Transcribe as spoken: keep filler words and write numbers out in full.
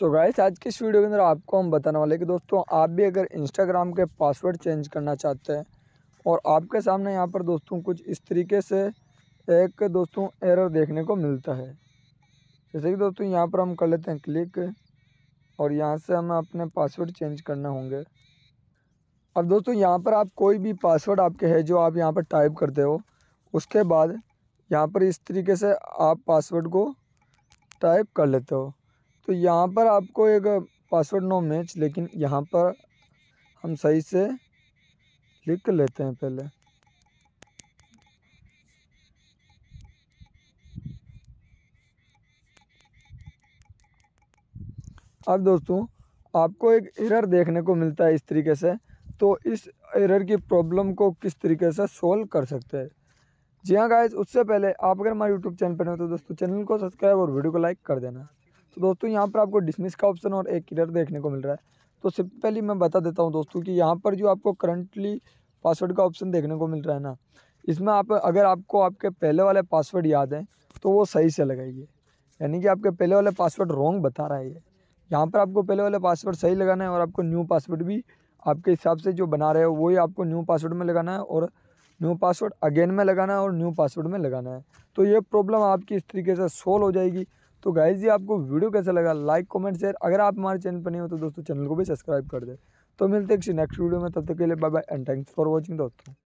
So guys आज की इस वीडियो के अंदर आपको हम बताने वाले हैं कि दोस्तों आप भी अगर इंस्टाग्राम के पासवर्ड चेंज करना चाहते हैं और आपके सामने यहाँ पर दोस्तों कुछ इस तरीके से एक दोस्तों एरर देखने को मिलता है। जैसे कि दोस्तों यहाँ पर हम कर लेते हैं क्लिक और यहाँ से हमें अपने पासवर्ड चेंज करना होंगे। अब दोस्तों यहाँ पर आप कोई भी पासवर्ड आपके है जो आप यहाँ पर टाइप करते हो, उसके बाद यहाँ पर इस तरीके से आप पासवर्ड को टाइप कर लेते हो। तो यहाँ पर आपको एक पासवर्ड नो मैच, लेकिन यहाँ पर हम सही से लिख लेते हैं पहले। अब दोस्तों आपको एक एरर देखने को मिलता है इस तरीके से, तो इस एरर की प्रॉब्लम को किस तरीके से सोल्व कर सकते हैं। जी हाँ गाइस, उससे पहले आप अगर हमारे यूट्यूब चैनल पर हो तो दोस्तों चैनल को सब्सक्राइब और वीडियो को लाइक कर देना। तो दोस्तों यहाँ पर आपको डिसमिस का ऑप्शन और एक एरर देखने को मिल रहा है। तो सबसे पहले मैं बता देता हूँ दोस्तों कि यहाँ पर जो आपको करंटली पासवर्ड का ऑप्शन देखने को मिल रहा है ना, इसमें आप अगर आपको आपके पहले वाले पासवर्ड याद हैं तो वो सही से लगाइए, यानी कि आपके पहले वाले पासवर्ड रॉन्ग बता रहा है ये। यहाँ पर आपको पहले वाले पासवर्ड सही लगाना है और आपको न्यू पासवर्ड भी आपके हिसाब से जो बना रहे हो वही आपको न्यू पासवर्ड में लगाना है और न्यू पासवर्ड अगेन में लगाना है और न्यू पासवर्ड में लगाना है। तो ये प्रॉब्लम आपकी इस तरीके से सोल्व हो जाएगी। तो गाइस जी आपको वीडियो कैसा लगा, लाइक कमेंट शेयर, अगर आप हमारे चैनल पर नहीं हो तो दोस्तों चैनल को भी सब्सक्राइब कर दे। तो मिलते हैं किसी नेक्स्ट वीडियो में, तब तक के लिए bye bye and thanks for watching दोस्तों।